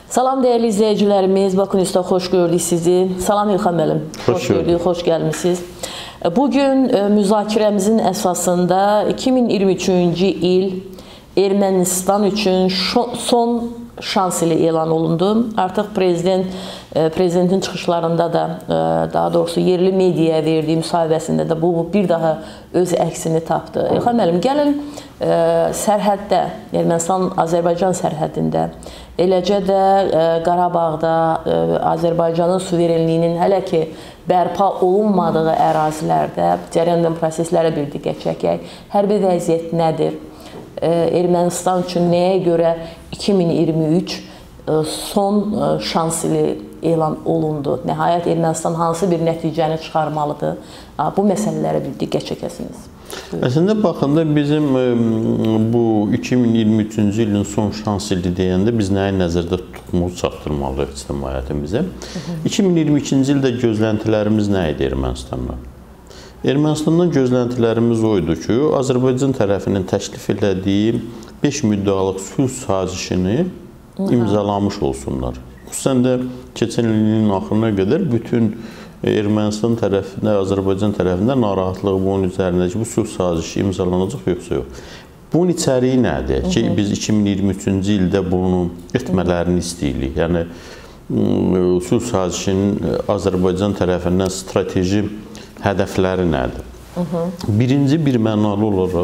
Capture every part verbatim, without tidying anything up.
Salam değerli izleyicilerimiz, Baku News'da xoş gördük sizi. Salam İlham müəllim, xoş gördük, xoş gəlmisiniz. Bugün müzakirəmizin əsasında iki min iyirmi üçüncü il Ermənistan üçün son şans ilə elan olundu. Artıq prezident prezidentin çıxışlarında da, daha doğrusu yerli mediaya verdiyi müsahibəsində də bu bir daha öz əksini tapdı. İlham müəllim, gəlin sərhəddə, Ermənistan-Azərbaycan sərhədində, eləcə də Qarabağda Azərbaycanın suverenliyinin hələ ki bərpa olunmadığı ərazilərdə cərəyan proseslərə bir diqqət çəkək. Hərbi vəziyyət nədir? Ermənistan üçün nəyə görə iki min iyirmi üç son şans ilə elan olundu? Nəhayət Ermənistan hansı bir nəticəni çıxarmalıdır? Bu məsələlərə bir diqqət çəkəsiniz. Əslində baxanda bizim bu iki min iyirmi üçüncü ilin son şans ili deyəndə biz nəyi nəzərdə tutduğumuzu çatdırmalıyıq ictimaiyyətimizə. iki min iyirmi ikinci ildə gözləntilərimiz nə idi Ermənistandan? Ermənistandan gözləntilərimiz o idi ki, Azərbaycan tərəfinin təklif elədiyi beş müddəalıq sülh sazişini imzalamış olsunlar. Xüsusən də keçən ilin axırına qədər bütün Ermənistan tərəfində, Azərbaycan tərəfində narahatlıq bunun üzərindəki bu sülh sazişi imzalanacaq yoxsa yox. Bunun içəriyi nədir ki, biz iki min iyirmi üçüncü ildə bunu etmələrini istəyirik. Yəni, sülh sazişinin Azərbaycan tərəfindən strateji hədəfləri nədir? Birinci bir mənalı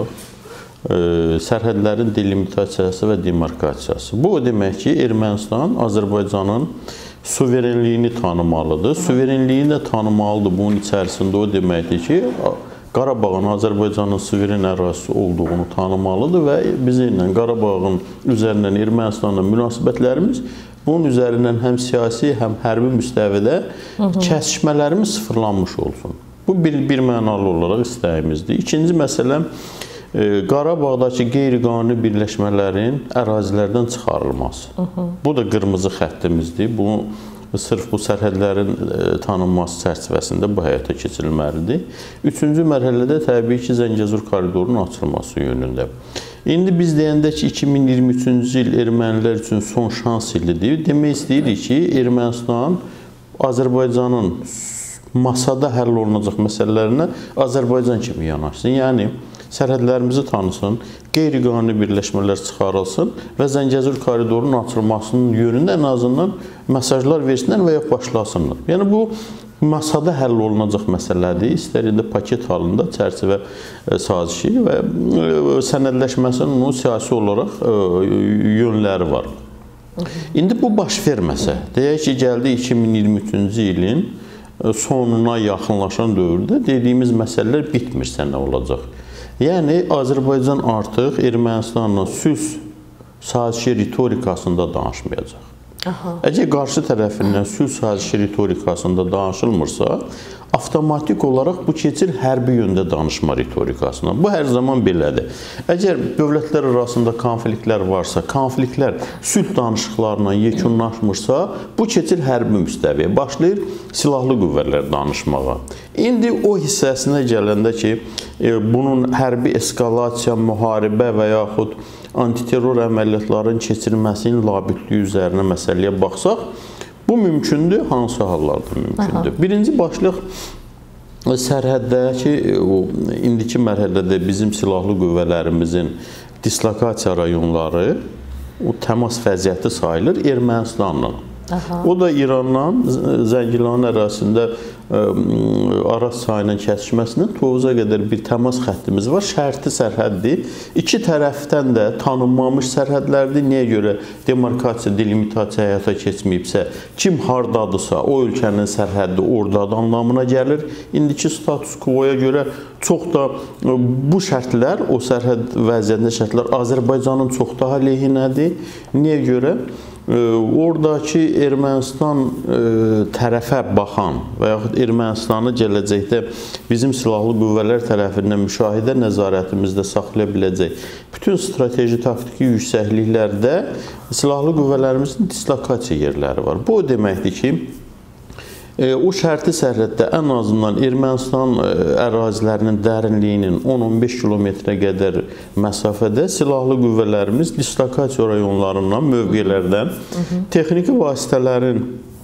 olaraq sərhədlərin delimitasiyası və demarkasiyası. Bu o demək ki, Ermənistan Azərbaycanın suverenliyini tanımalıdır. Suverenliyini də tanımalıdır. Bunun içərisində o deməkdir ki, Qarabağın Azərbaycanın suveren ərazisi olduğunu tanımalıdır və bizimlə Qarabağın üzərindən Ermənistanla münasibətlərimiz bunun üzərindən həm siyasi, həm hərbi müstəvidə kəsişmələrimiz sıfırlanmış olsun. Bu bir, bir mənalı olaraq istəyimizdir. İkinci məsələ, Qarabağdakı qeyri-qanuni birləşmələrin ərazilərdən çıxarılması. Bu da qırmızı xəttimizdir. Bu, sırf bu sərhədlərin tanınması çərçivəsində bu həyata keçirilməlidir. Üçüncü mərhələdə təbii ki, Zəngəzur koridorunun açılması yönündə. İndi biz deyəndə ki, iki min iyirmi üçüncü il ermənilər üçün son şans ilidir. Demək istəyirik ki, Ermənistan Azərbaycanın masada həll olunacaq məsələlərinə Azərbaycan kimi yanaşsın. Yəni, sərhədlərimizi tanısın, qeyri-qanuni birləşmələr çıxarılsın və Zəngəzur koridorunun açılmasının yönündə ən azından mesajlar versinlər və ya başlasınlar. Yəni, bu masada həll olunacaq məsələdir. İstər indi paket halında çərçivə sazişi və sənədləşməsinin onun siyasi olaraq yönləri var. İndi bu baş verməsə, deyək ki, gəldi iki min iyirmi üçüncü ilin sonuna yaxınlaşan dövrdə dediyimiz məsələlər bitmirsə nə olacaq? Yəni, Azərbaycan artıq Ermənistanla sülh sazişi ritorikasında danışmayacaq. Əgər qarşı tərəfindən sülh sazişi ritorikasında danışılmırsa, avtomatik olaraq bu keçir hərbi yöndə danışma ritorikasına. Bu hər zaman belədir. Əgər dövlətlər arasında konfliktlər varsa, konfliktlər sülh danışıqlarına yekunlaşmırsa, bu keçir hərbi müstəviyə. Başlayır silahlı qüvvələr danışmağa. İndi o hissəsinə gələndə ki, bunun hərbi eskalasiya, müharibə və yaxud antiterror əməliyyatların keçirilməsinin labüdlüyü üzərinə məsələyə baxsaq, bu mümkündür, hansı hallarda mümkündür? Aha. Birinci başlıq sərhəddəki, indiki mərhələdə bizim silahlı qüvvələrimizin dislokasiya rayonları o təmas vəziyyəti sayılır Ermənistanla. Aha. O da İrandan Zəngilan ərazisində Araz çayının kəsişməsinin Tovuza qədər bir təmas xəttimiz var. Şərti sərhəddir. İki tərəfdən də tanınmamış sərhədlərdir. Niyə görə demarkasiya, delimitasiya həyata keçməyibsə, kim hardadısa, o ölkənin sərhəddi oradadır anlamına gəlir. İndiki status quoya görə çox da bu şərtlər, o sərhəd vəziyyətində şərtlər Azərbaycanın çox daha lehinədir. Niyə görə? Oradakı Ermənistan tərəfə baxan və yaxud Ermənistanı gələcəkdə bizim silahlı qüvvələr tərəfindən müşahidə nəzarətimizdə saxlaya biləcək bütün strateji taktiki yüksəkliklərdə silahlı qüvvələrimizin dislokasiya yerləri var. Bu o deməkdir ki, O şərti sərhəddə ən azından Ermənistan ərazilərinin dərinliyinin on on beş kilometrə qədər məsafədə silahlı qüvvələrimiz dislokasiya rayonlarından, mövqelərdən texniki vasitələrin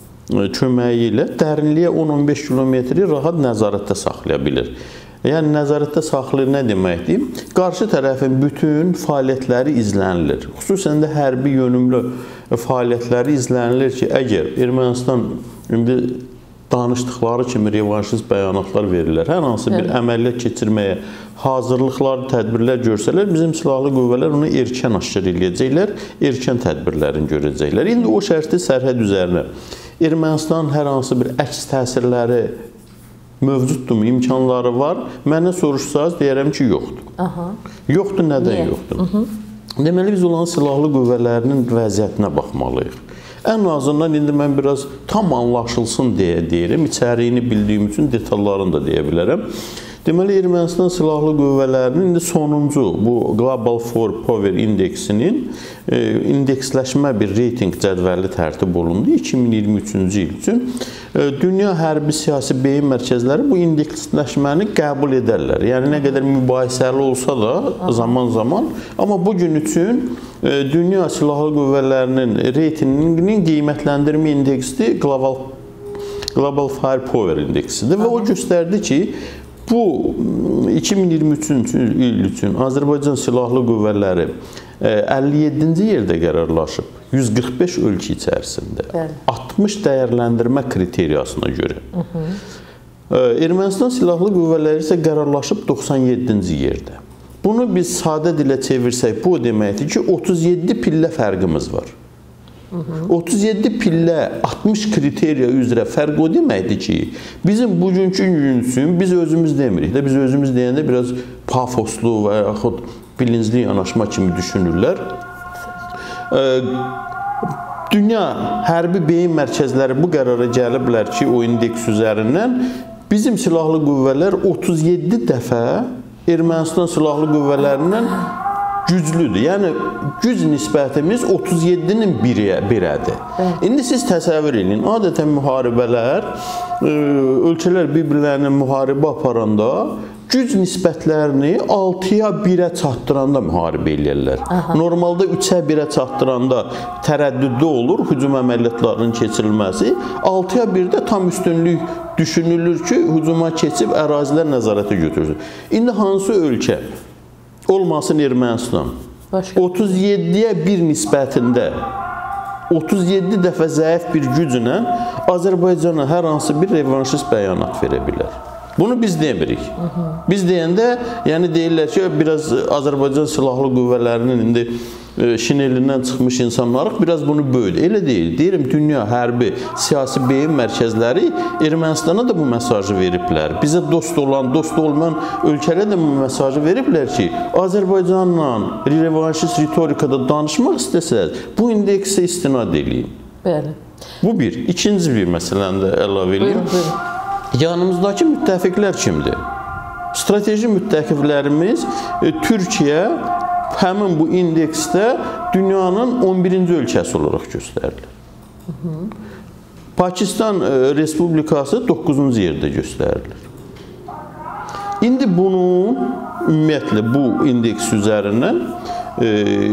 köməyi ilə dərinliyə on on beş kilometri rahat nəzarətdə saxlaya bilir. Yəni, nəzarətdə saxlayır nə deməkdir? Qarşı tərəfin bütün fəaliyyətləri izlənilir. Xüsusən də hərbi yönümlü fəaliyyətləri izlənilir ki, əgər Ermənistan indi danışdıqları kimi revanşist bəyanatlar verirlər, hər hansı bir əməliyyat keçirməyə hazırlıqlar, tədbirlər görsələr, bizim silahlı qüvvələr onu erkən aşkar eləyəcəklər, erkən tədbirlərini görəcəklər. İndi o şərti sərhəd üzərinə Ermənistan hər hansı bir əks təsirləri mövcuddurmu, imkanları var? Mənə soruşsanız, deyərəm ki, yoxdur. Aha. Yoxdur, nədən yoxdur? Hı -hı. Deməli, biz olan silahlı qüvvələrinin vəziyyətinə baxmalıyıq. Ən azından indi mən biraz tam anlaşılsın deyə deyirəm. İçəriyini bildiyim üçün detallarını da deyə bilərəm. Deməli, Ermənistan silahlı qüvvələrinin indi sonuncu bu Global for Power indeksinin e, indeksləşmə bir reyting cədvəli tərtib olundu iki min iyirmi üçüncü il üçün. E, dünya hərbi siyasi beyin mərkəzləri bu indeksləşməni qəbul edərlər. Yəni, nə qədər mübahisəli olsa da zaman zaman, amma bugün üçün e, dünya silahlı qüvvələrinin reytinginin qiymətləndirmə indeksi Global, Global Firepower indeksidir və o göstərdi ki, bu iki min iyirmi üçüncü il üçün Azərbaycan silahlı qüvvələri əlli yeddinci yerdə qərarlaşıb yüz qırx beş ölkə içərisində. Bəli. altmış dəyərləndirmə kriteriyasına görə. Hı -hı. Ermənistan silahlı qüvvələri isə qərarlaşıb doxsan yeddinci yerdə. Bunu biz sadə dilə çevirsək, bu deməkdir ki, otuz yeddi pillə fərqimiz var. otuz yeddi pillə altmış kriteriya üzrə fərq o deməkdir ki, bizim bugünkü gün üçün biz özümüz demirik də, biz özümüz deyəndə biraz pafoslu və yaxud bilincli yanaşma kimi düşünürlər. Dünya hərbi beyin mərkəzləri bu qərara gəliblər ki, o indeks üzərindən bizim silahlı qüvvələr otuz yeddi dəfə Ermənistan silahlı qüvvələrindən güclüdür. Yəni, güc nisbətimiz otuz yeddinin birədir. İndi siz təsəvvür edin, adətən müharibələr, ölkələr bir-birlərinə müharibə aparanda güc nisbətlərini altıya birə çatdıranda müharibə eləyərlər. Normalda üçə birə çatdıranda tərəddüddə olur hücum əməliyyatlarının keçirilməsi. altıya birdə tam üstünlük düşünülür ki, hücuma keçib ərazilər nəzarətə götürülür. İndi hansı ölkə olmasın Ermənistan otuz yeddiyə bir nisbətində otuz yeddi dəfə zəif bir güclə Azərbaycana hər hansı bir revanşist bəyanat verə bilər. Bunu biz demirik. Biz deyəndə, yəni deyirlər ki, biraz Azərbaycan silahlı qüvvələrinin indi şinelindən çıxmış insanlarıq, biraz bunu böyüdü. Elə deyil. Deyirəm, dünya hərbi siyasi beyin mərkəzləri Ermənistana da bu mesajı veriblər. Bizə dost olan, dost olmayan ölkələrə də bu mesajı veriblər ki, Azərbaycanla revanşist ritorikada danışmaq istəsəz, bu indeksə istinad edin. Bəli. Bu bir. İkinci bir məsələni də əlavə edeyim. Yanımızdakı müttəfiqlər kimdir? Strateji müttəfiqlərimiz Türkiyə həmin bu indeksdə dünyanın on birinci ölkəsi olaraq göstərilir. Hı -hı. Pakistan Respublikası doqquzuncu yerdə göstərilir. İndi bunun ümumiyyətlə bu indeks üzərindən e,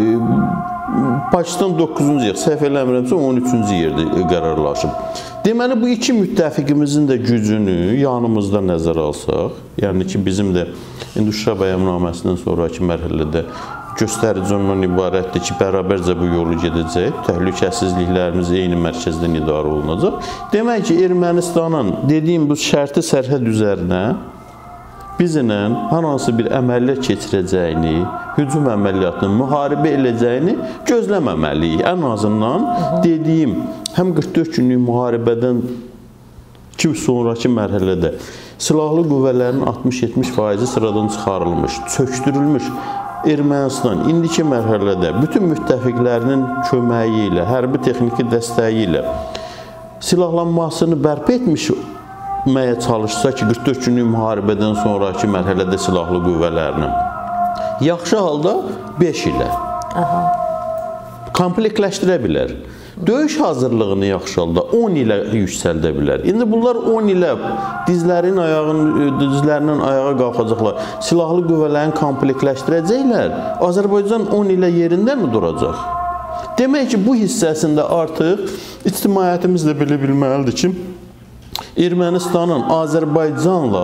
Pakistan doqquzuncu yer, səhv eləmirəmsə on üçüncü yerdə qərarlaşıb. Deməli, bu iki müttəfiqimizin də gücünü yanımızda nəzərə alsaq, yəni ki, bizim də indi Şuşa bəyannaməsindən sonraki mərhələdə göstərici ondan ibarətdir ki, bərabərcə bu yolu gedəcək, təhlükəsizliklərimiz eyni mərkəzdən idarə olunacaq. Demək ki, Ermənistanın dediyim bu şərti sərhəd üzərinə bizlə hər hansı bir əməliyyat keçirəcəyini, hücum əməliyyatını, müharibə eləcəyini gözləməməliyik. Ən azından dediyim, həm qırx dörd günlük müharibədən ki, sonraki mərhələdə silahlı qüvvələrin altmış yetmiş faizi sıradan çıxarılmış, çökdürülmüş Ermənistan indiki mərhələdə bütün müttəfiqlərinin köməyi ilə, hərbi texniki dəstəyi ilə silahlanmasını bərpa etmiş məyə çalışsa ki, qırx dörd günlük müharibədən sonraki mərhələdə silahlı qüvvələrinin yaxşı halda beş ilə komplektləşdirə bilər. Döyüş hazırlığını yaxşı halda on ilə yüksəldə bilər. İndi bunlar on ilə dizlərin ayağın, dizlərinin ayağa qalxacaqlar. Silahlı qüvvələrini komplektləşdirəcəklər. Azərbaycan on ilə yerində mi duracaq? Demək ki, bu hissəsində artıq ictimaiyyətimiz də belə bilməlidir ki, Ermənistanın Azərbaycanla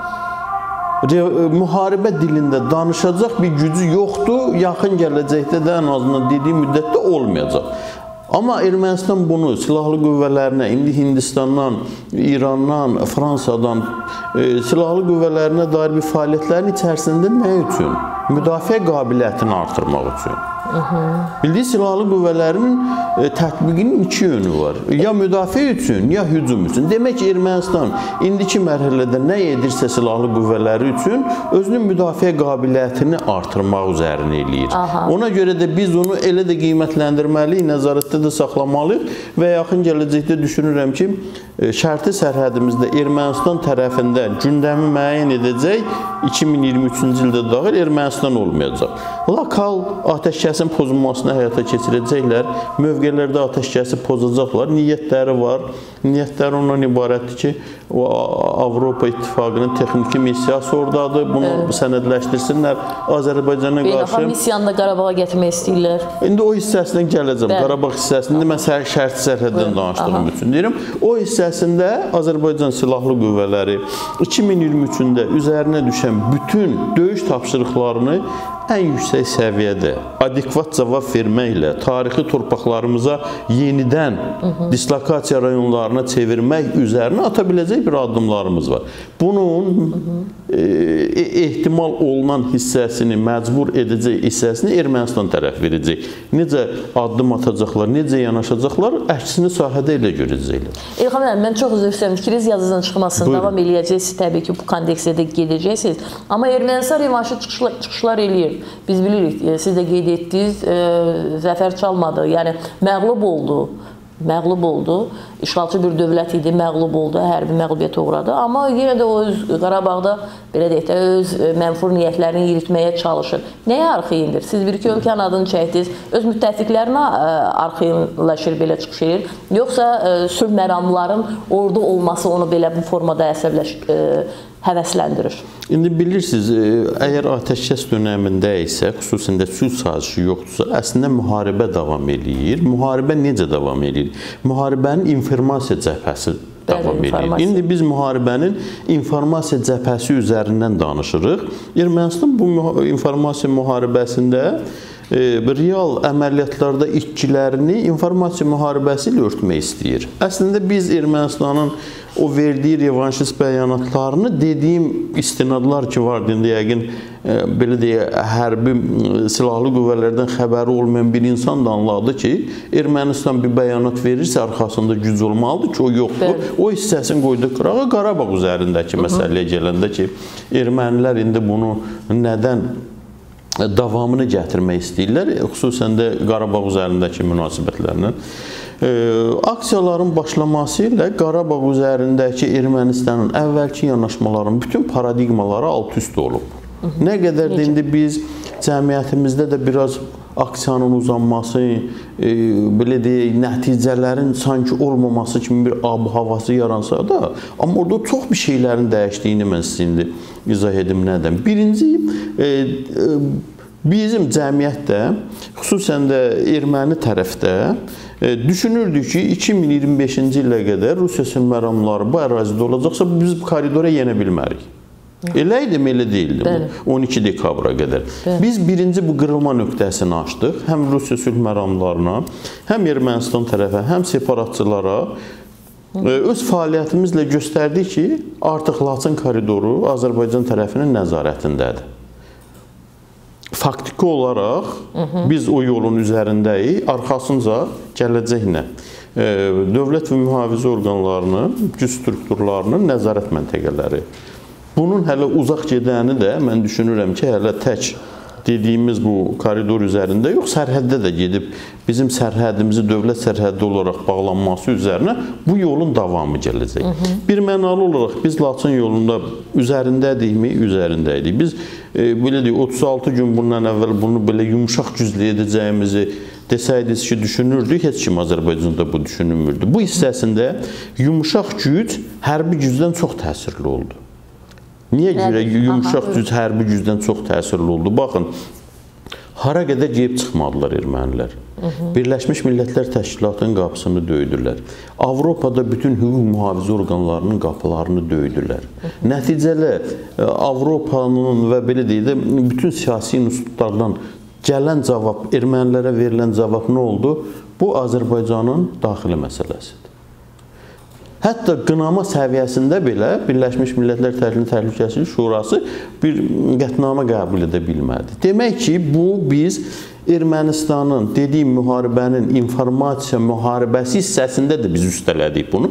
müharibə dilində danışacaq bir gücü yoxdur. Yaxın gələcəkdə də ən azından dediyi müddətdə olmayacaq. Amma Ermənistan bunu silahlı qüvvələrinə, indi Hindistandan, İrandan, Fransadan e, silahlı qüvvələrinə dair bir fəaliyyətlərin içərisində nə üçün? Müdafiə qabiliyyətini artırmaq üçün. Bildiyi silahlı qüvvələrin e, tətbiqinin iki yönü var. Ya müdafiə üçün, ya hücum üçün. Demək ki, Ermənistan indiki mərhələdə nə edirsə silahlı qüvvələri üçün özünün müdafiə qabiliyyətini artırmaq üzərinə eləyir. Aha. Ona görə də biz onu elə də qiymətləndirməliyik, nəzarətdə də saxlamalıyıq və yaxın gələcəkdə düşünürəm ki, şərti sərhədimizdə Ermənistan tərəfindən gündəmi müəyyən edəcək iki min iyirmi üçüncü ildə daxil Ermənistan olmayacaq. Lokal atəşkəsin pozulmasını həyata keçirəcəklər, mövqelərdə atəşkəsi pozacaqlar, niyyətləri var. Niyyətləri ondan ibarətdir ki, o Avropa İttifaqının texniki missiyası oradadır, bunu evet. sənədləşdirsinlər, Azərbaycana qarşı. Beynəlxalq missiyanı da Qarabağa gətirmək istəyirlər. İndi o hissəsindən gələcəm, Bəli. Qarabağ hissəsində mən şərti sərhəddən danışdığım üçün deyirəm. O hissəsində Azərbaycan Silahlı Qüvvələri iki min iyirmi üçündə üzərinə düşən bütün döyüş tapşırıqlarını ən yüksək səviyyədə adekvat cavab verməklə tarixi torpaqlarımıza yenidən Hı -hı. dislokasiya rayonlarına çevirmək üzərinə ata biləcək bir addımlarımız var. Bunun Hı -hı. E, ehtimal olunan hissəsini, məcbur edəcək hissəsini Ermənistan tərəf verəcək. Necə addım atacaqlar, necə yanaşacaqlar, əksini sahədə elə görəcəklər. İlham müəllim, mən çox üzr istəyirəm, fikriniz yazıdan çıxmasın, Buyurun. davam eləyəcəksiniz, təbii ki, bu kontekstdə də gedəcəksiniz. Amma Ermənistan revanşı çıxışlar, çıxışlar eləyir. Biz bilirik, siz də qeyd etdiniz, e, zəfər çalmadı, yəni məğlub oldu. Məğlub oldu. İşğalçı bir dövlət idi, məğlub oldu, hərbi məğlubiyyətə uğradı. Amma yenə də o öz Qarabağda belə deyək də öz mənfur niyyətlərini yeritməyə çalışır. Nəyə arxayındır? Siz bir-iki ölkənin adını çəkdiniz, öz müttəfiqlərinə arxayınlaşır, belə çıxış edir. Yoxsa sülh məramların orada olması onu belə bu formada əsəbləşir, həvəsləndirir? İndi bilirsiniz, əgər atəşkəs dönəmində isə, xüsusində sülh sazişi yoxdursa, əslində müharibə davam eləyir. Müharibə necə davam eləyir? Müharibənin informasiya cəbhəsi davam eləyir. İndi biz müharibənin informasiya cəbhəsi üzərindən danışırıq. Ermənistan bu informasiya müharibəsində e, real əməliyyatlarda itkilərini informasiya müharibəsi ilə örtmək istəyir. Əslində biz Ermənistanın o verdiyi revanşist bəyanatlarını dediyim istinadlar ki vardı, indi yəqin e, belə deyə hərbi silahlı qüvvələrdən xəbəri olmayan bir insan da anladı ki, Ermənistan bir bəyanat verirsə arxasında güc olmalıdır ki, o yoxdur. Bəli. O hissəsini qoydu qırağa. Qarabağ üzərindəki məsələyə gələndə ki, ermənilər indi bunu nədən davamını gətirmək istəyirlər, xüsusən də Qarabağ üzərindəki münasibətlərlə. E, aksiyaların başlaması ilə Qarabağ üzərindəki Ermənistanın əvvəlki yanaşmaların bütün paradigmaları alt-üst olub. Hı -hı. Nə qədər də indi biz cəmiyyətimizdə də biraz aksiyanın uzanması, e, belə deyək, nəticələrin sanki olmaması kimi bir ab-havası yaransa da, amma orada çox bir şeylərin dəyişdiyini mən sizə indi izah edim nədən. Birinci, e, e, bizim cəmiyyətdə, xüsusən də erməni tərəfdə e, düşünürdük ki, iki min iyirmi beşinci ilə qədər Rusiya sülh məramları bu ərazidə olacaqsa, biz bu koridora yenə bilmərik. Elə idi mi, elə deyildi bu, on iki dekabra qədər. Bəli. Biz birinci bu qırılma nöqtəsini açdıq, həm Rusiya sülh məramlarına, həm Ermənistan tərəfə, həm separatçılara öz fəaliyyətimizlə göstərdik ki, artıq Laçın koridoru Azərbaycan tərəfinin nəzarətindədir. Faktiki olaraq biz o yolun üzərindəyik, arxasınca gələcəklə dövlət və mühafizə orqanlarının, güc strukturlarının nəzarət məntəqələri. Bunun hələ uzaq gedəni də mən düşünürəm ki, hələ tək dediyimiz bu koridor üzərində yox, sərhəddə də gedib bizim sərhədimizi dövlət sərhəddi olaraq bağlanması üzərinə bu yolun davamı gələcək. Hı -hı. Bir mənalı olaraq biz Laçın yolunda üzərindəyikmi? Üzərindəydik. Biz e, belə deyək, otuz altı gün bundan əvvəl bunu belə yumuşaq güclə edəcəyimizi desəydiniz ki, düşünürdük, heç kim Azərbaycanda bu düşünülmürdü. Bu hissəsində yumuşaq güc hərbi gücdən çox təsirli oldu. Niyə görə yumuşaq güc hərbi gücdən çox təsirli oldu? Baxın, hara qədər geyib çıxmadılar ermənilər. Birləşmiş Millətlər Təşkilatının qapısını döydülər. Avropada bütün hüquq mühafizə orqanlarının qapılarını döydülər. Nəticələ Avropanın və belə deyək də bütün siyasi institutlardan gələn cavab, ermənilərə verilən cavab nə oldu? Bu Azərbaycanın daxili məsələsidir. Hətta qınama səviyyəsində belə Birləşmiş Millətlər Təhlükəsizlik Şurası bir qətnamə qəbul edə bilmədi. Demək ki, bu biz Ermənistanın dediyim müharibənin informasiya müharibəsi hissəsində də biz üstələdik bunu.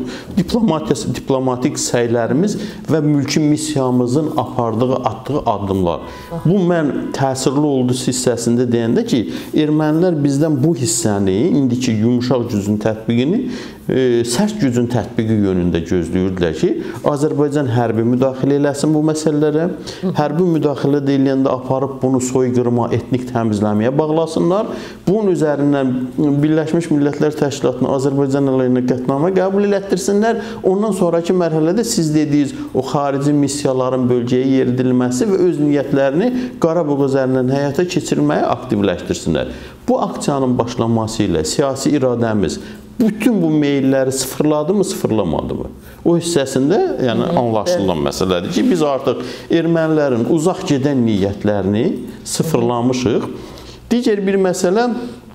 Diplomatik səylərimiz və mülki missiyamızın apardığı, atdığı addımlar. Bu mən təsirli oldu hissəsində deyəndə ki, ermənilər bizdən bu hissəni, indiki yumuşaq gücün tətbiqini, e, sərt gücün tətbiqi yönündə gözləyirdilər ki, Azərbaycan hərbi müdaxilə eləsin bu məsələlərə. Hərbi müdaxilə deyiləndə aparıb bunu soyqırma, etnik təmizləməyə bağlasınlar. Bunun üzərindən Birləşmiş Millətlər Təşkilatına Azərbaycan əleyhinə qətnamə qəbul elətdirsinlər. Ondan sonraki mərhələdə siz dediyiniz o xarici missiyaların bölgəyə yeridilməsi və öz niyyətlərini Qarabağ üzərindən həyata keçirməyə aktivləşdirsinlər. Bu aksiyanın başlanması ilə siyasi iradəmiz bütün bu meylləri sıfırladı mı, sıfırlamadı mı? O hissəsində yəni, anlaşılan məsələdir ki, biz artıq ermənilərin uzaq gedən niyyətlərini sıfırlamışıq. Digər bir məsələ,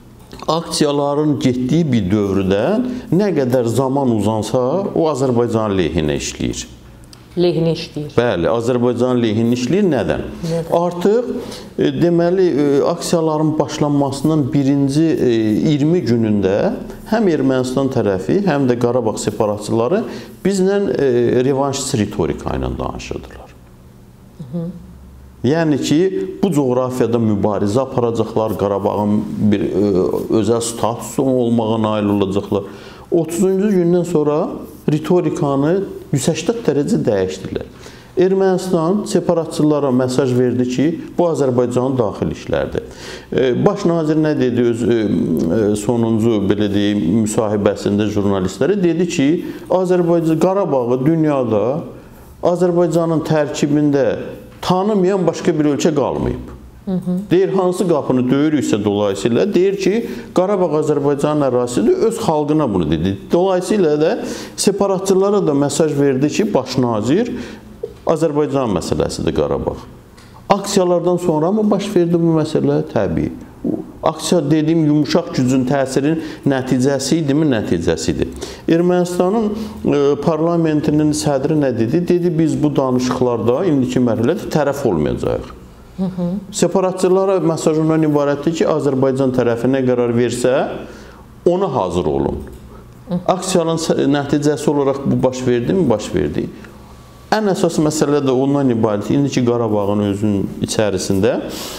aksiyaların getdiyi bir dövrdən nə qədər zaman uzansa, o Azərbaycan lehinə işləyir. Lehinə işləyir. Bəli, Azərbaycan lehinə işləyir. Nədən? Nədən? Artıq e, deməli, e, aksiyaların başlanmasının birinci e, iyirmi günündə həm Ermənistan tərəfi, həm də Qarabağ separatçıları bizlə e, revanşist ritorika ilə danışırdılar. Hı -hı. Yəni ki, bu coğrafiyada mübarizə aparacaqlar, Qarabağın bir e, özəl statusu olmağa nail olacaqlar. otuzuncu gündən sonra ritorikanı yüz səksən dərəcə dəyişdilər. Ermənistan separatçılara mesaj verdi ki, bu Azərbaycanın daxili işlərdir. Baş nazir nə dedi öz sonuncu belə deyim müsahibəsində jurnalistlərə? Dedi ki, Azərbaycan Qarabağı dünyada Azərbaycanın tərkibində tanımayan başqa bir ölkə qalmayıb. Hı -hı. Deyir, hansı qapını döyürüksə dolayısıyla deyir ki, Qarabağ Azərbaycanın ərazisidir, öz xalqına bunu dedi. Dolayısıyla da separatçılara da mesaj verdi ki, baş nazir Azərbaycan məsələsidir Qarabağ. Aksiyalardan sonra mı baş verdi bu məsələ? Təbii. Aksiya dediyim yumuşaq gücün təsirinin nəticəsi idimi? Nəticəsidir. Ermənistanın e, parlamentinin sədri nə dedi? Dedi, biz bu danışıqlarda indiki mərhələdə tərəf olmayacağıq. Hı -hı. Separatçılara mesaj ondan ibarətdir ki, Azərbaycan tərəfi nə qərar versə, ona hazır olun. Hı -hı. Aksiyanın nəticəsi olaraq bu baş verdi mi? Baş verdi. Ən əsas məsələ də ondan ibarət. İndiki Qarabağın özünün içərisində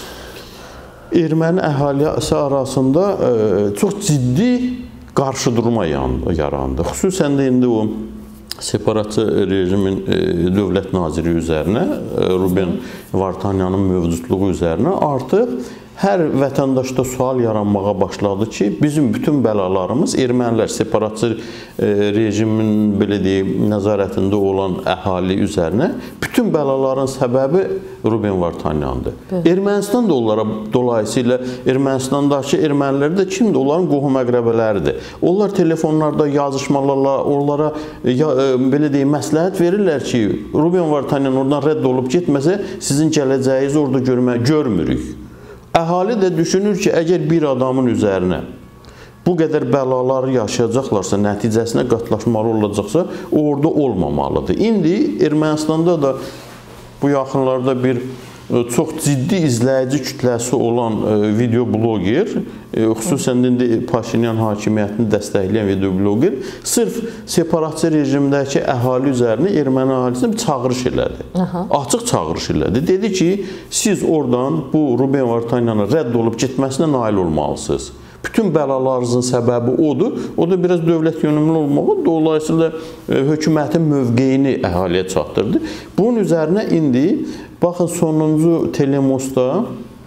erməni əhalisi arasında e, çox ciddi qarşıdurma yarandı. Xüsusən də indi o separatçı rejimin e, dövlət naziri üzərinə, e, Ruben Vartanyanın mövcudluğu üzərinə artıq hər vətəndaşda sual yaranmağa başladı ki, bizim bütün bəlalarımız ermənilər, separatçı e, rejimin belə deyim, nəzarətində olan əhali üzərinə bütün bəlaların səbəbi Ruben Vartanyandır. Evet. Ermənistan da onlara dolayısıyla Ermənistandakı ermənilər də kimdir? Onların qohum əqrəbələridir. Onlar telefonlarda yazışmalarla onlara ya, e, belə deyim, məsləhət verirlər ki, Ruben Vartanyan oradan rədd olub getməsə sizin gələcəyinizi orada görmə, görmürük. Əhali də düşünür ki, əgər bir adamın üzərinə bu qədər bəlaları yaşayacaqlarsa, nəticəsinə qatlaşmalı olacaqsa, o orada olmamalıdır. İndi Ermənistanda da bu yaxınlarda bir çox ciddi izləyici kütləsi olan video bloger, xüsusən indi Paşinyan hakimiyyətini dəstəkləyən video bloger, sırf separatçı rejimdəki əhali üzərinə erməni əhalisinə bir çağırış elədi. Aha. Açıq çağırış elədi. Dedi ki, siz oradan bu Ruben Vartanyanın rədd olub getməsinə nail olmalısınız. Bütün bəlalarınızın səbəbi odur. O da biraz dövlət yönümlü olmağı, dolayısıyla hökumətin mövqeyini əhaliyə çatdırdı. Bunun üzərinə indi, baxın sonuncu Telemosda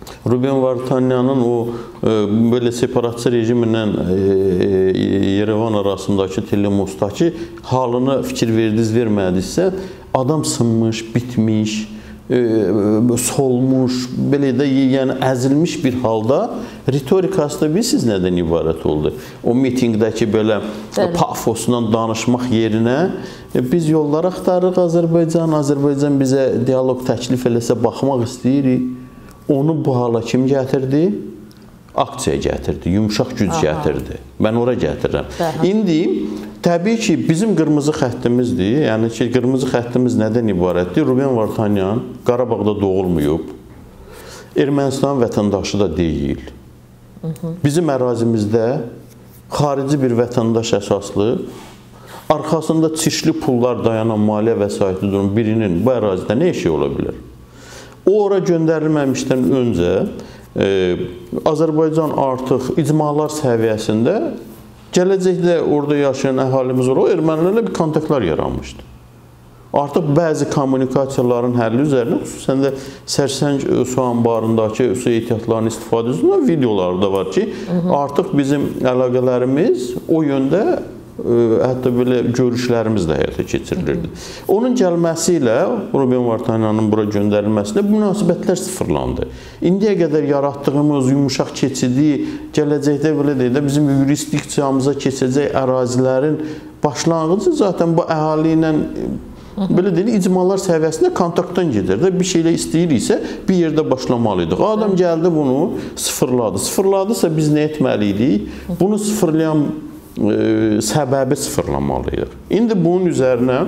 Ruben Vartanyanın o e, böyle separatçı rejimlə e, Yerevan arasındakı telemostaki halına fikir verdiniz, vermədinizsə, adam sınmış, bitmiş, e, solmuş, belə də yəni əzilmiş bir halda ritorikası da bilirsiniz nədən ibarət oldu? O mitingdəki belə evet. pafosla danışmaq yerinə e, biz yollar axtarırıq Azərbaycan, Azərbaycan bizə dialoq təklif eləsə baxmaq istəyirik. Onu bu hala kim gətirdi? Aksiya gətirdi, yumuşaq güc Aha. gətirdi. Mən ora gətirirəm. Aha. İndi təbii ki, bizim qırmızı xəttimizdir. Yəni ki, qırmızı xəttimiz nədən ibarətdir? Ruben Vartanyan Qarabağda doğulmayıb. Ermənistan vətəndaşı da deyil. Hı -hı. Bizim ərazimizdə xarici bir vətəndaş əsaslı, arxasında çişli pullar dayanan maliyyə vəsaiti durum birinin bu ərazidə nə işi ola bilər? O ora göndərilməmişdən öncə e, Azərbaycan artıq icmalar səviyyəsində gələcəkdə orada yaşayan əhalimiz olaraq ermənilərlə bir kontaktlar yaranmışdı. Artıq bəzi kommunikasiyaların həlli üzərinə, xüsusən də Sərsəng su anbarındakı su ehtiyatlarının istifadəsində videolar da var ki, Hı -hı. artıq bizim əlaqələrimiz o yöndə hətta belə görüşlərimiz də həyata keçirilirdi. Onun gəlməsi ilə, Ruben Vartanyanın bura göndərilməsində bu münasibətlər sıfırlandı. İndiyə qədər yaratdığımız yumuşaq keçidi, gələcəkdə belə deyək də bizim yurisdiksiyamıza keçəcək ərazilərin başlanğıcı zaten bu əhali ilə belə deyək, icmalar səviyyəsində kontaktdan gedir də, bir şeylə istəyiriksə bir yerdə başlamalıydıq. Adam gəldi bunu sıfırladı. Sıfırladısa biz nə etməliydik? Bunu sıfırlayan E, səbəbi sıfırlamalıyıq. İndi bunun üzərinə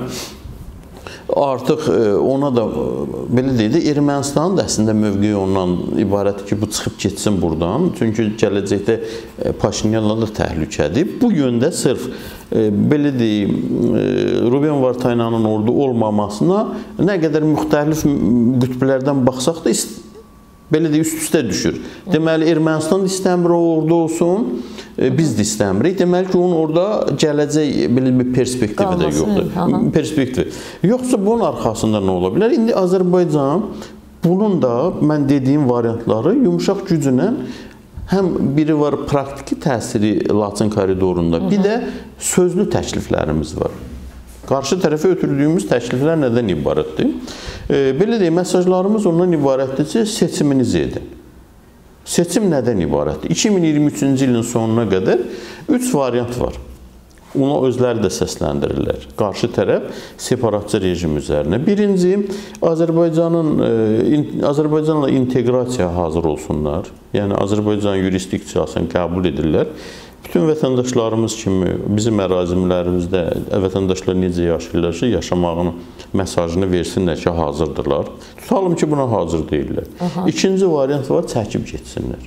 artıq e, ona da belə deyək də Ermənistanın da əslində mövqeyi ondan ibarətdir ki, bu çıxıb getsin buradan. Çünki gələcəkdə e, Paşinyanla da təhlükədir. Bu yöndə sırf e, belə deyək e, Ruben Vartanyanın orada olmamasına nə qədər müxtəlif qütblərdən baxsaq da belə deyək üst-üstə düşür. Deməli Ermənistan da istəmir o orada olsun. Biz də istəmirik. Deməli ki, onun orada gələcək belə bir perspektivi də yoxdur. Perspektivi. Yoxsa bunun arxasında nə ola bilər? İndi Azərbaycan bunun da mən dediyim variantları yumuşaq gücünə həm biri var praktiki təsiri Laçın koridorunda, bir də sözlü təkliflərimiz var. Qarşı tərəfə ötürdüyümüz təkliflər nədən ibarətdir? Belə deyək, mesajlarımız ondan ibarətdir ki, seçiminizi edin. Seçim nədən ibarətdir? iki min iyirmi üçüncü ilin sonuna qədər üç variant var. Ona özləri də səsləndirirlər. Qarşı tərəf separatçı rejim üzərinə. Birinci, Azərbaycanın Azərbaycanla inteqrasiyaya hazır olsunlar. Yəni Azərbaycan yurisdiksiyasını qəbul edirlər. Bütün vətəndaşlarımız kimi bizim ərazimlərimizdə vətəndaşlar necə yaşayırlarsa, yaşamağın mesajını versinlər ki, hazırdırlar. Tutalım ki, buna hazır deyirlər. Aha. İkinci variant var, çəkib getsinlər.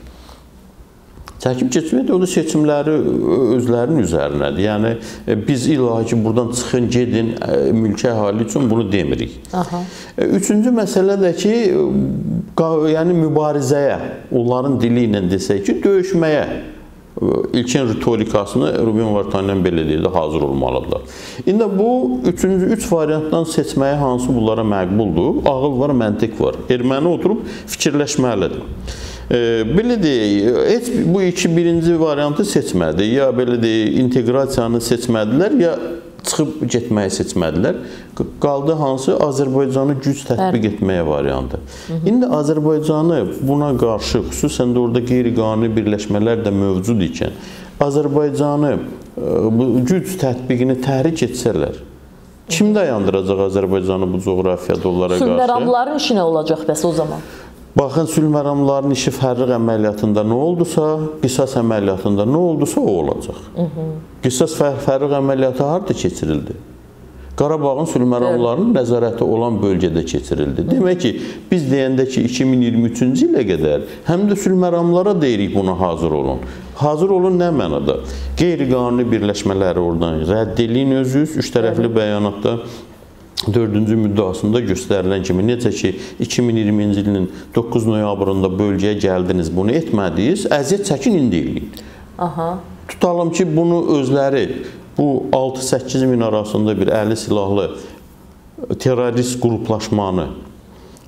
Çəkib getmək də o da seçimləri özlərinin üzərinədir. Yəni, biz ilahi ki, buradan çıxın, gedin, mülki əhali üçün bunu demirik. Aha. Üçüncü məsələ də ki, yəni mübarizəyə, onların dili ilə desək ki, döyüşməyə, İlkin ritorikasını Ruben Vartanyan belə deyildi, hazır olmalıdırlar. İndi bu üçüncü, üç variantdan seçməyə hansı bunlara məqbuldur? Ağıl var, məntiq var. Erməni oturub fikirləşməlidir. E, belə deyək, heç bu iki birinci variantı seçmədi. Ya belə deyək, inteqrasiyanı seçmədilər, ya çıxıb getməyi seçmədilər. Qaldı hansı? Azərbaycanı güc tətbiq etməyə variantı. Hı -hı. İndi Azərbaycanı buna qarşı, xüsusən də orada qeyri-qanuni birləşmələr də mövcud ikən, Azərbaycanı bu güc tətbiqini təhrik etsələr, kim dayandıracaq Azərbaycanı bu coğrafiyada onlara qarşı? Sülhməramların işi nə olacaq bəs o zaman? Baxın, sülhməramların işi fərriq əməliyyatında nə oldusa, qisas əməliyyatında nə oldusa o olacaq. Hı -hı. Qisas fərriq əməliyyatı harada keçirildi? Qarabağın sülhməramlarının nəzarəti olan bölgədə keçirildi. Demək ki, biz deyəndə ki, iki min iyirmi üçüncü ilə qədər həm də sülhməramlara deyirik buna hazır olun. Hazır olun nə mənada? Qeyri-qanuni birləşmələri oradan rədd eləyin özünüz, üç tərəfli bəyanatda dördüncü müddəasında göstərilən kimi, necə ki, iki min iyirminci ilin doqquz noyabrında bölgəyə gəldiniz, bunu etmədiniz, əziyyət çəkin indi eləyin. Aha. Tutalım ki, bunu özləri bu altı səkkiz min arasında bir əli silahlı terrorist qruplaşmanı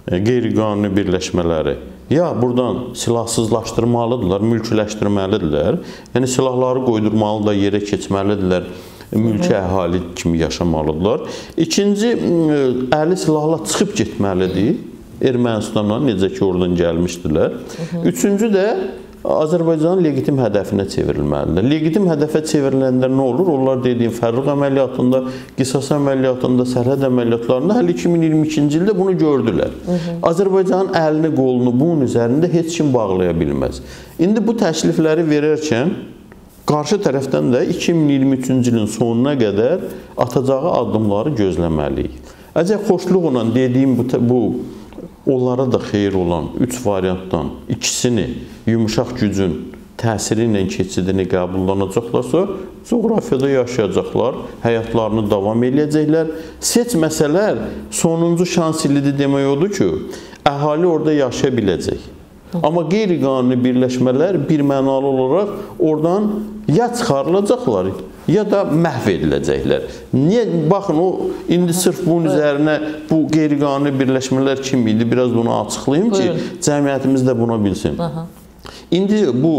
qeyri-qanuni birləşmələri ya buradan silahsızlaşdırmalıdırlar, mülkləşdirməlidirlər, yəni silahları qoydurmalı da yerə keçməlidirlər, mülki əhali kimi yaşamalıdırlar. İkinci, əli silahla çıxıb getməlidir Ermənistandan, necə ki oradan gəlmişdilər. Üçüncü də Azərbaycanın legitim hədəfinə çevrilməlidir. Legitim hədəfə çevriləndə nə olur? Onlar dediyim Fərruq əməliyyatında, qisas əməliyyatında, sərhəd əməliyyatlarında hələ iki min iyirmi ikinci ildə bunu gördülər. Hı -hı. Azərbaycanın əlini, qolunu bunun üzərində heç kim bağlaya bilməz. İndi bu təklifləri verərkən qarşı tərəfdən də iki min iyirmi üçüncü ilin sonuna qədər atacağı addımları gözləməliyik. Əcəb xoşluqla dediyim bu, bu onlara da xeyir olan üç variantdan ikisini yumuşaq gücün təsiri ilə keçidini qəbullanacaqlarsa, coğrafiyada yaşayacaqlar, həyatlarını davam edəcəklər. Seçməsələr sonuncu şans ilidir demək odur ki, əhali orada yaşaya biləcək. Amma qeyri-qanuni birləşmələr bir mənalı olaraq oradan ya çıxarılacaqlar, ya da məhv ediləcəklər. Niyə? Baxın, o indi sırf bunun üzərinə bu qeyri-qanuni birləşmələr kim idi? Biraz bunu açıqlayayım ki, cəmiyyətimiz də buna bilsin. Aha. İndi bu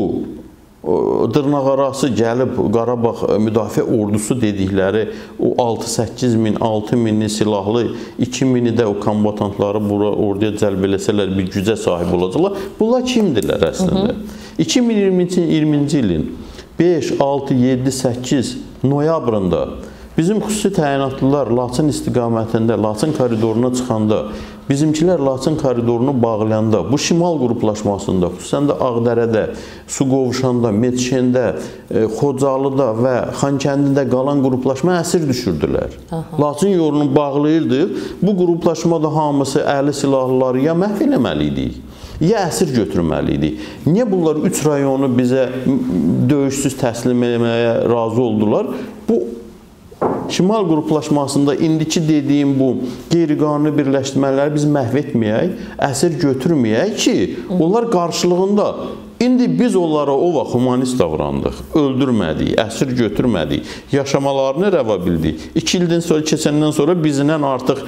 dırnaqarası gəlib Qarabağ Müdafiə Ordusu dedikləri o altı səkkiz min, altı minli silahlı, iki mini də o kombatantları bura orduya cəlb eləsələr bir gücə sahib olacaqlar. Bunlar kimdirlər əslində? iki min iyirminci ilin beş, altı, yeddi, səkkiz noyabrında bizim xüsusi təyinatlılar Laçın istiqamətində, Laçın koridoruna çıxanda, bizimkilər Laçın koridorunu bağlayanda, bu şimal qruplaşmasında, xüsusən də Ağdərədə, Suqovuşanda, Metşendə, Xocalıda və Xankəndində qalan qruplaşma əsir düşürdülər. Aha. Laçın yolunu bağlayırdıq, bu qruplaşmada hamısı əli silahlıları ya məhv eləməliydik, ya əsir götürməliydik. Niyə bunlar üç rayonu bizə döyüşsüz təslim etməyə razı oldular? Bu Şimal qruplaşmasında indiki dediyim bu qeyri-qanuni birləşdirmələri biz məhv etməyək, əsir götürməyək ki, onlar qarşılığında indi biz onlara o vaxt humanist davrandıq, öldürmədik, əsir götürmədik, yaşamalarını rəva bildik. İki ildən sonra, keçəndən sonra bizdən artıq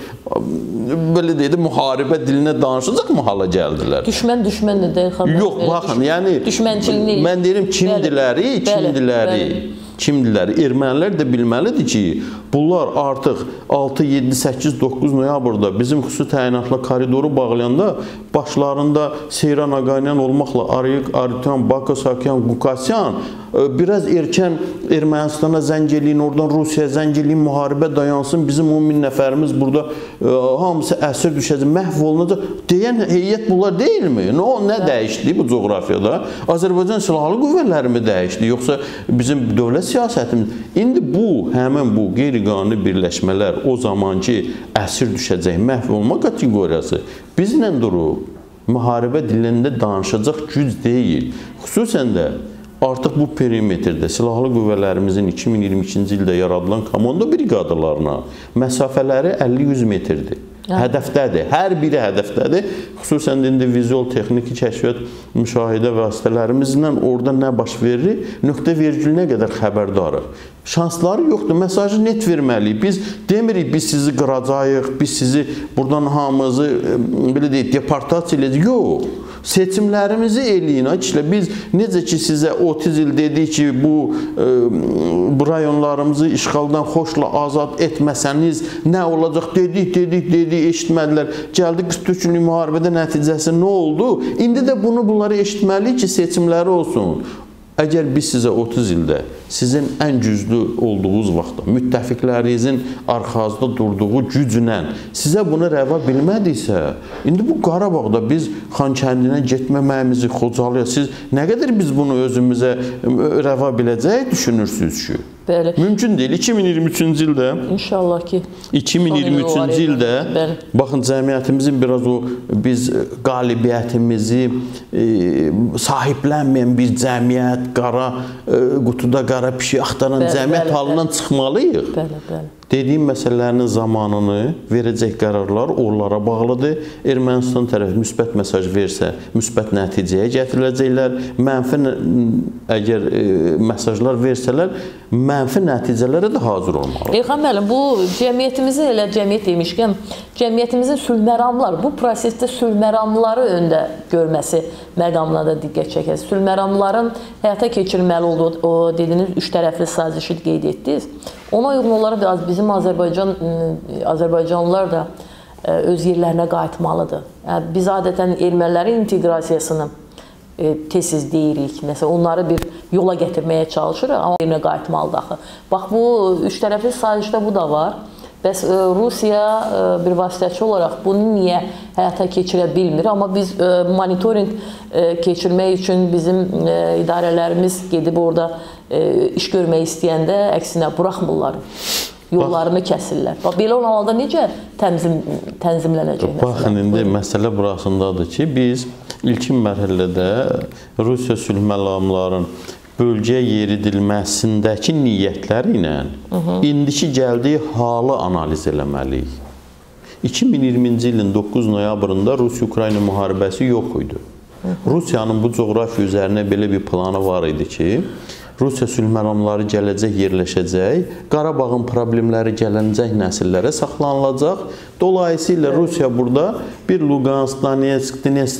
belə deyək, müharibə dilinə danışacaq mı hala gəldilər? Düşmən düşməndir deyil, xanım. Yox, baxın, yəni düşmənçilik. Mən deyirəm kimdiləri, kimdiləri. Kimdiləri? Ermənilər də bilməlidir ki, bunlar artıq altı, yeddi, səkkiz, doqquz noyabrda bizim xüsusi təyinatlı koridoru bağlayanda başlarında Seyran Ağayan olmaqla Arıyıq, Arıtyan, Bakosakyan, Qukasyan biraz erkən Ermənistana zəng eləyin, oradan Rusiyaya zəng eləyin, müharibə dayansın, bizim on min nəfərimiz burada hamısı əsir düşəcək, məhv olunacaq deyən heyət bunlar deyilmi? O, nə dəyişdi bu coğrafiyada? Azərbaycan Silahlı Qüvvələri mi dəyişdi? Yoxsa bizim dövlət siyasətimiz? İndi bu, həmin bu qeyri-qanuni birləşmələr o zamanki əsir düşəcək, məhv olma kateqoriyası bizlə durub, müharibə dilində danışacaq güc deyil. Xüsusən də artıq bu perimetrdə silahlı qüvvələrimizin iki min iyirmi ikinci ildə yaradılan komando briqadalarına məsafələri əlli yüz metrdir. Hədəfdədir. Hər biri hədəfdədir. Xüsusən də indi vizual texniki kəşfiyyat müşahidə vasitələrimizlə orada nə baş verir, nöqtə vergülünə qədər xəbərdarıq. Şansları yoxdur. Mesajı net verməliyik. Biz demirik, biz sizi qıracağıq, biz sizi buradan hamımızı belə deyək, deportasiya edəcəyik. Yox. Seçimlərimizi eləyin. Biz necə ki sizə otuz il dedik ki, bu, bu rayonlarımızı işğaldan xoşla azad etməsəniz nə olacaq dedik, dedik, dedik, eşitmədilər. Gəldik qırx üç günlük müharibədə nəticəsi nə oldu? İndi də bunu bunları eşitməliyik ki, seçimləri olsun. Əgər biz sizə otuz ildə sizin ən güclü olduğunuz vaxtda müttəfiqlərinizin arxasında durduğu güclə sizə bunu rəva bilmədiksə, indi bu Qarabağda biz Xankəndinə getməməyimizi, Xocalıya, siz nə qədər biz bunu özümüzə rəva biləcəyik düşünürsünüz ki? Bəli. Mümkün deyil. iki min iyirmi üçüncü ildə İnşallah ki iki min iyirmi üçüncü ildə bəli. Baxın cəmiyyətimizin biraz o biz qalibiyyətimizi e, sahiblənməyən bir cəmiyyət, qara e, qutuda qara pişik axtaran bəli, cəmiyyət bəli, halından bəli. çıxmalıyıq. Bəli, bəli. dediyim məsələlərinin zamanını verəcək qərarlar onlara bağlıdır. Ermənistan tərəfi müsbət mesaj versə, müsbət nəticəyə gətiriləcəklər. Mənfi əgər e, mesajlar versələr, mənfi nəticələrə də hazır olmalı. İlham müəllim, bu cəmiyyətimizin, elə cəmiyyət demişkən, cəmiyyətimizin sülhməramlar, bu prosesdə sülhməramları öndə görməsi məqamına da diqqət çəkir. Sülhməramların həyata keçirilməli olduğu o dediyiniz üç tərəfli sazişi qeyd etdiniz. Ona uyğun olaraq bizim Azərbaycan, Azərbaycanlılar da öz yerlərinə qayıtmalıdır. Yəni, biz adətən ermənilərin inteqrasiyasını tez-tez deyirik. Məsələn, onları bir yola gətirməyə çalışırıq, amma yerinə qayıtmalıdır axı. Bax, bu üç tərəfli sazişdə bu da var. Bəs Rusiya bir vasitəçi olaraq bunu niyə həyata keçirə bilmir? Amma biz monitorinq keçirmək üçün bizim idarələrimiz gedib orada iş görmək istəyəndə əksinə buraxmırlar. Yollarını kəsirlər. Belə olan halda necə tənzim, tənzimlənəcək? Baxın, indi məsələ burasındadır ki, biz ilkin mərhələdə Rusiya sülh məramlarının bölgəyə yeridilməsindəki niyyətləri ilə indiki gəldiyi halı analiz eləməliyik. iki min iyirminci ilin doqquz noyabrında Rusiya-Ukrayna müharibəsi yox idi. Rusiyanın bu coğrafiya üzərinə belə bir planı var idi ki, Rusiya sülh məramları gələcək, yerləşəcək, Qarabağın problemləri gələcək nəsillərə saxlanılacaq. Dolayısıyla Rusiya burada bir Lugansk, Donetsk,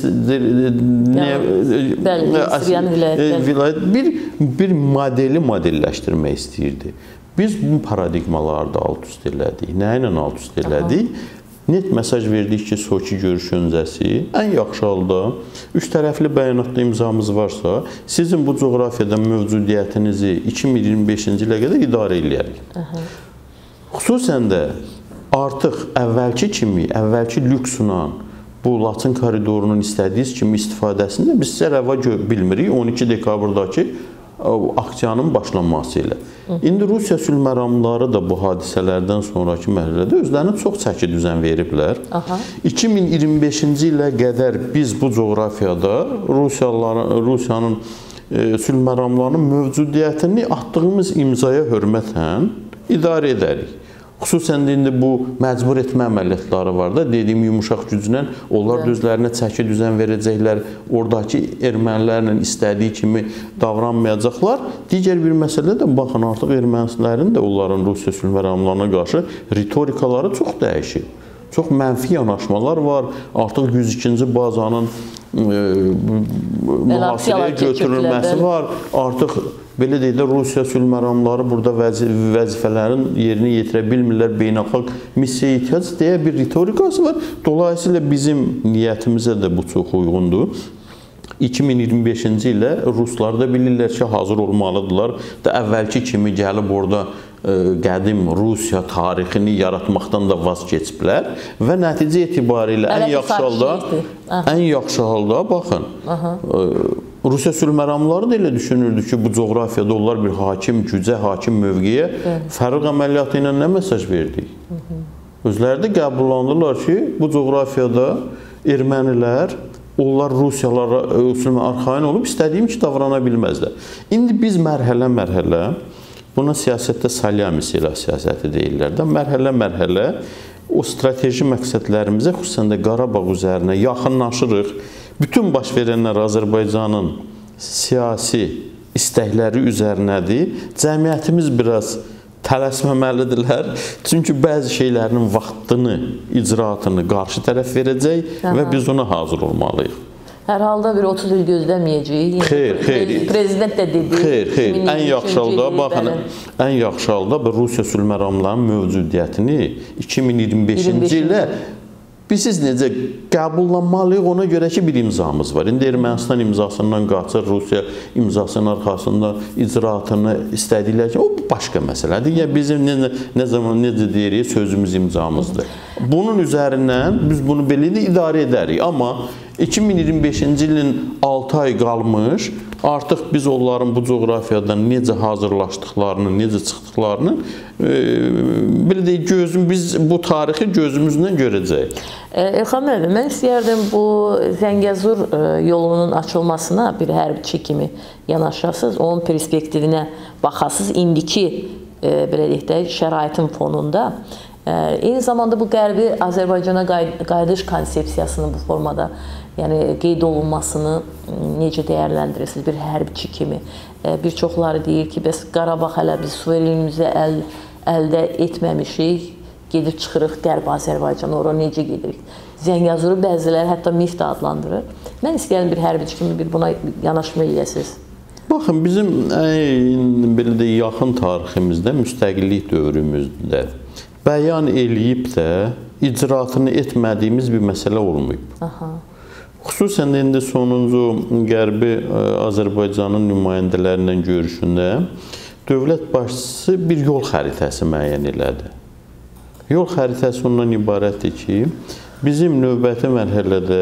bir, bir modeli modelləşdirmək istəyirdi. Biz bu paradigmaları da alt-üst elədik. Nə ilə alt-üst elədik? Net mesaj verdik ki, Soçi görüş öncəsi ən yaxşı halda üç tərəfli bəyanatda imzamız varsa, sizin bu coğrafiyada mövcudiyyətinizi iki min iyirmi beşinci ilə qədər idarə eləyərik. Xüsusən də artıq əvvəlki kimi, əvvəlki lüksuna bu Laçın koridorunun istədiyiniz kimi istifadəsində biz sizə rəva bilmirik on iki dekabrdakı aksiyanın başlanması ilə. İndi Rusiya sülh məramları da bu hadisələrdən sonraki mərhələdə özlərini çox çəki düzən veriblər. iki min iyirmi beşinci ilə qədər biz bu coğrafiyada Rusiyanın sülh məramlarının mövcudiyyətini atdığımız imzaya hörmətən idarə edərik. Xüsusən də indi bu məcbur etmə əməliyyatları var da, dediyim yumuşaq güclə onlar özlərinə çəki düzən verəcəklər, oradakı ermənilərlə istədiyi kimi davranmayacaqlar. Digər bir məsələ də, baxın, artıq ermənilərin də onların Rusiya sülh məramlarına qarşı ritorikaları çox dəyişir. Çox mənfi yanaşmalar var. Artıq yüz ikinci bazanın mühasirəyə götürülməsi var. Artıq belə deyək də, Rusiya sülh məramları burada vəzifələrin yerini yetirə bilmirlər, beynəlxalq missiyaya ehtiyac deyə bir ritorikası var. Dolayısıyla bizim niyyətimizə də bu çox uyğundur. iki min iyirmi beşinci ilə Ruslar da bilirlər ki, hazır olmalıdırlar. Əvvəlki kimi gəlib orada qədim Rusiya tarixini yaratmaqdan da vaz keçiblər və nəticə etibarilə ən yaxşı halda, ən yaxşı halda, baxın, Rusiya sülh məramları da elə düşünürdü ki, bu coğrafiyada onlar bir hakim gücə, hakim mövqeyə fərq əməliyyatı ilə nə mesaj verdik? Özləri də qəbullandılar ki, bu coğrafiyada ermənilər, onlar Rusiyalara arxain olub istədiyim ki, davrana bilməzlər. İndi biz mərhələ-mərhələ, buna siyasətdə Salyami siyasəti deyirlər də, mərhələ-mərhələ o strateji məqsədlərimizə, xüsusən də Qarabağ üzərinə yaxınlaşırıq. Bütün baş verənlər Azərbaycanın siyasi istəkləri üzərinədir. Cəmiyyətimiz biraz tələsməməlidirlər. Çünki bəzi şeylərin vaxtını, icraatını qarşı tərəf verəcək və biz ona hazır olmalıyıq. Hər halda bir otuz il gözləməyəcəyik. Xeyr, xeyr. Prezident də dedi. Xeyr, xeyr. Ən yaxşı halda, baxın, ən yaxşı halda Rusiya sülh məramlarının mövcudiyyətini iki min iyirmi beşinci ilə biz necə qəbullanmalıyıq, ona görə ki, bir imzamız var. İndi Ermənistan imzasından qaçır, Rusiya imzasının arxasında icraatını istədiklər ki, o başqa məsələdir. Ya bizim nə, nə zaman, necə deyirik, sözümüz imzamızdır. Bunun üzərindən biz bunu belə də idarə edərik. Amma iki min iyirmi beşinci ilin altı ay qalmış, artıq biz onların bu coğrafiyadan necə hazırlaşdıqlarını, necə çıxdıqlarını e, belə deyək, gözüm, biz bu tarixi gözümüzlə görəcəyik. İlham müəllim, mən istəyərdim bu Zəngəzur yolunun açılmasına bir hərbçi kimi yanaşasınız, onun perspektivinə baxasınız. İndiki belə deyək də, şəraitin fonunda. Eyni zamanda bu qərbi Azərbaycana qayıdış konsepsiyasının bu formada yəni qeyd olunmasını necə dəyərləndirirsiniz bir hərbiçi kimi? Bir çoxları deyir ki, bəs Qarabağ hələ biz suverenliyimizi əl, əldə etməmişik, gedib çıxırıq Qərb Azərbaycana, ora necə gedirik? Zəngəzuru bəziləri hətta mif də adlandırır. Mən istəyirəm bir hərbiçi kimi bir buna yanaşma eləyəsiniz. Baxın, bizim belə də yaxın tariximizdə, müstəqillik dövrümüzdə bəyan eləyib də icraatını etmədiyimiz bir məsələ olmayıb. Aha. Xüsusən də indi sonuncu Qərbi Azərbaycanın nümayəndələrlə görüşündə dövlət başçısı bir yol xəritəsi müəyyən elədi. Yol xəritəsi ondan ibarətdir ki, bizim növbəti mərhələdə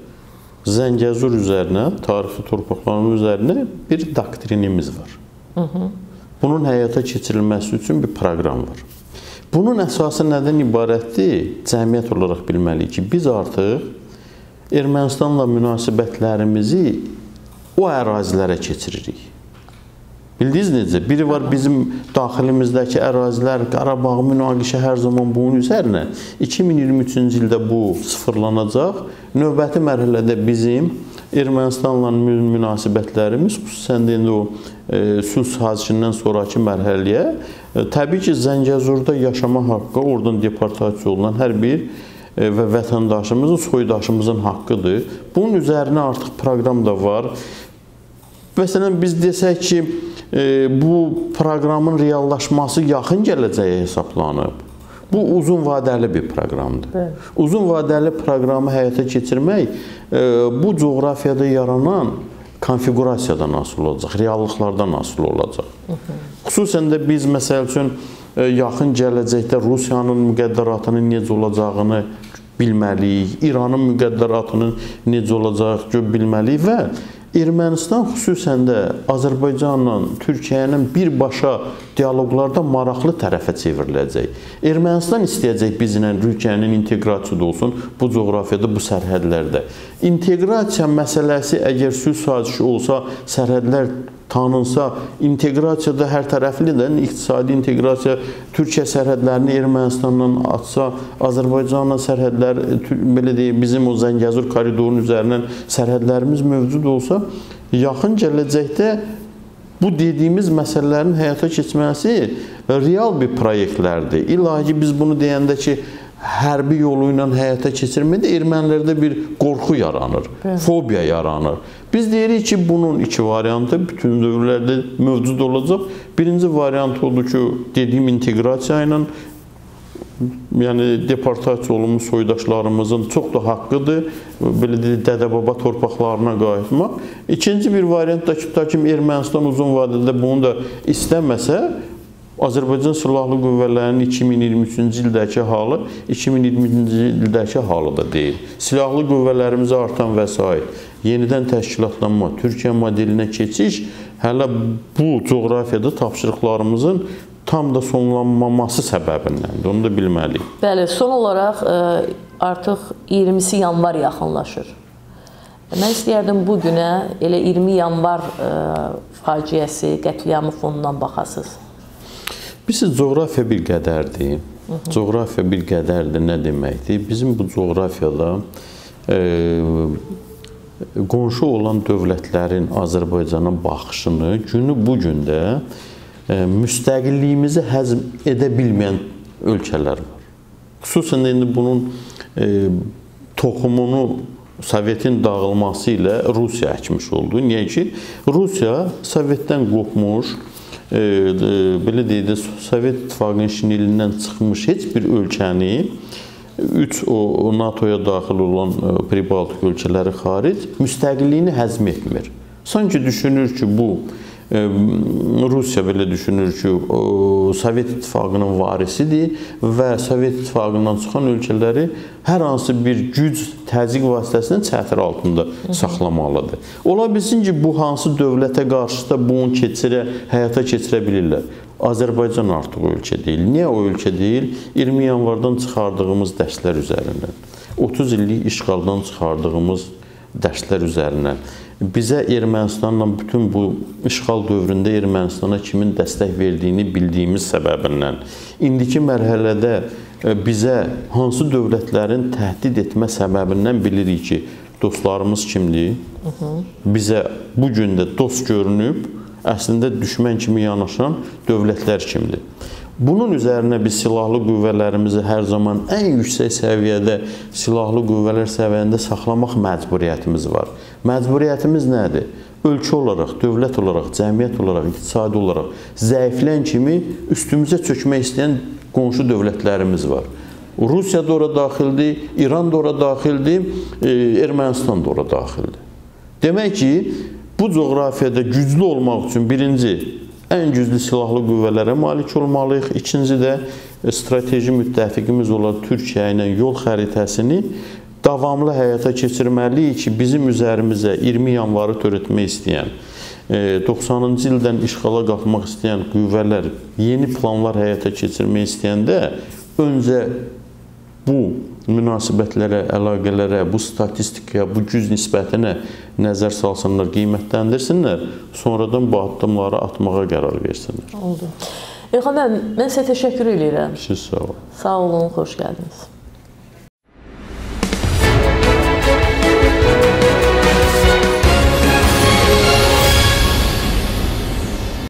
Zəngəzur üzərinə, tarixi torpaqlarımız üzərinə bir doktrinimiz var. Hı -hı. Bunun həyata keçirilməsi üçün bir proqram var. Bunun əsası nədən ibarətdir? Cəmiyyət olaraq bilməliyik ki, biz artıq Ermənistanla münasibətlərimizi o ərazilərə keçiririk. Bildiniz necə? Biri var bizim daxilimizdəki ərazilər, Qarabağı münaqişə hər zaman bunun üzərinə. iki min iyirmi üçüncü ildə bu sıfırlanacaq. Növbəti mərhələdə bizim Ermənistanla münasibətlərimiz, xüsusən də indi o e, sülh sazişindən sonraki mərhələyə, e, təbii ki, Zəngəzurda yaşama haqqı, oradan deportasiya olunan hər bir e, və vətəndaşımızın, soydaşımızın haqqıdır. Bunun üzərinə artıq proqram da var. Məsələn, biz desək ki, e, bu proqramın reallaşması yaxın gələcəyə hesablanıb. Bu uzun vadəli bir proqramdır. Evet. Uzun vadəli proqramı həyata keçirmək e, bu coğrafiyada yaranan konfigurasiyadan asılı olacaq, reallıqlardan asılı olacaq. Hı -hı. Xüsusən də biz məsəl üçün e, yaxın gələcəkdə Rusiyanın müqəddəratının necə olacağını bilməliyik, İranın müqəddəratının necə olacağını bilməliyik və Ermənistan xüsusən də Azərbaycanla Türkiyənin birbaşa dialoqlarda maraqlı tərəfə çevriləcək. Ermənistan istəyəcək bizlə Türkiyənin inteqrasiyada olsun bu coğrafiyada, bu sərhədlərdə. İnteqrasiya məsələsi əgər sülh sazişi olsa, sərhədlər tanınsa, inteqrasiyada hər tərəflidir. İqtisadi inteqrasiya Türkiyə sərhədlərini Ermənistanla atsa, Azərbaycanla sərhədlər, belə deyək, bizim o Zəngəzur koridorunun üzərindən sərhədlərimiz mövcud olsa, yaxın gələcəkdə bu dediyimiz məsələlərin həyata keçməsi real bir proyektlərdir. İlla ki, biz bunu deyəndə ki, hərbi yolu ilə həyata keçirmədə ermənilərdə bir qorxu yaranır, evet. Fobiya yaranır. Biz deyirik ki, bunun iki variantı bütün dövrlərdə mövcud olacaq. Birinci variant odur ki, dediyim inteqrasiya ilə, yəni deportasiya olunmuş soydaşlarımızın çox da haqqıdır, belə deyək, dədə-baba torpaqlarına qayıtmaq. İkinci bir variant da ki, ta ki, Ermənistan uzun vadədə bunu da istəməsə, Azərbaycan Silahlı Qüvvələrinin iki min iyirmi üçüncü ildəki halı iki min iyirminci ildəki halı da deyil. Silahlı qüvvələrimizə artan vəsait, yenidən təşkilatlanma, Türkiyə modelinə keçiş hələ bu coğrafiyada tapşırıqlarımızın tam da sonlanmaması səbəbindəndir. Onu da bilməliyik. Bəli, son olaraq artıq iyirmisi yanvar yaxınlaşır. Mən istəyərdim bu günə elə iyirmi yanvar faciəsi, qətliamı fonundan baxasınız. Bilirsiniz, coğrafiya bir qədərdir. Hı -hı. Coğrafiya bir qədərdir nə deməkdir? Bizim bu coğrafiyada e, qonşu olan dövlətlərin Azərbaycana baxışını günü bu gündə e, müstəqilliyimizi həzm edə bilməyən ölkələr var. Xüsusən də indi bunun e, toxumunu Sovetin dağılması ilə Rusiya əkmiş oldu. Niyə ki, Rusiya Sovetdən qopmuş, E, e, belə deyək də, Sovet İttifaqının şinelindən çıxmış heç bir ölkəni, üç o NATOya daxil olan e, Pribaltik ölkələri xaric müstəqilliyini həzm etmir. Sanki düşünür ki, bu e, Rusiya belə düşünür ki, o, Sovet İttifaqının varisidir və Sovet İttifaqından çıxan ölkələri hər hansı bir güc, təzyiq vasitəsinin çətiri altında saxlamalıdır. Ola bilsin ki, bu hansı dövlətə qarşı da bunu keçirə, həyata keçirə bilirlər. Azərbaycan artıq o ölkə deyil. Niyə o ölkə deyil? iyirmi yanvardan çıxardığımız dərslər üzərindən, otuz illik işğaldan çıxardığımız dərslər üzərindən, bizə Ermənistanla bütün bu işğal dövründə Ermənistana kimin dəstək verdiyini bildiyimiz səbəbindən, indiki mərhələdə bizə hansı dövlətlərin təhdid etmə səbəbindən bilirik ki, dostlarımız kimdir? Bizə bu gün də dost görünüb, əslində düşmən kimi yanaşan dövlətlər kimdir? Bunun üzərinə biz silahlı qüvvələrimizi hər zaman ən yüksək səviyyədə silahlı qüvvələr səviyyəsində saxlamaq məcburiyyətimiz var. Məcburiyyətimiz nədir? Ölkə olaraq, dövlət olaraq, cəmiyyət olaraq, iqtisadi olaraq zəiflən kimi üstümüzə çökmək istəyən qonşu dövlətlərimiz var. Rusiya da ora daxildir, İran da ora daxildir, Ermənistan da ora daxildir. Demək ki, bu coğrafiyada güclü olmaq üçün birinci, ən güclü silahlı qüvvələrə malik olmalıyıq. İkinci də strateji müttəfiqimiz olan Türkiyə ilə yol xəritəsini davamlı həyata keçirməliyik ki, bizim üzərimizə iyirmi yanvarı törətmək istəyən, doxsanıncı ildən işğala qalxmaq istəyən qüvvələr yeni planlar həyata keçirmək istəyəndə öncə bu münasibətlərə, əlaqələrə, bu statistikaya, bu güc nisbətinə nəzər salsınlar, qiymətləndirsinlər, sonradan bu addımları atmağa qərar versinlər. Oldu. İlham müəllim, mən sizə təşəkkür edirəm. Siz sağ olun. Sağ olun, xoş gəldiniz.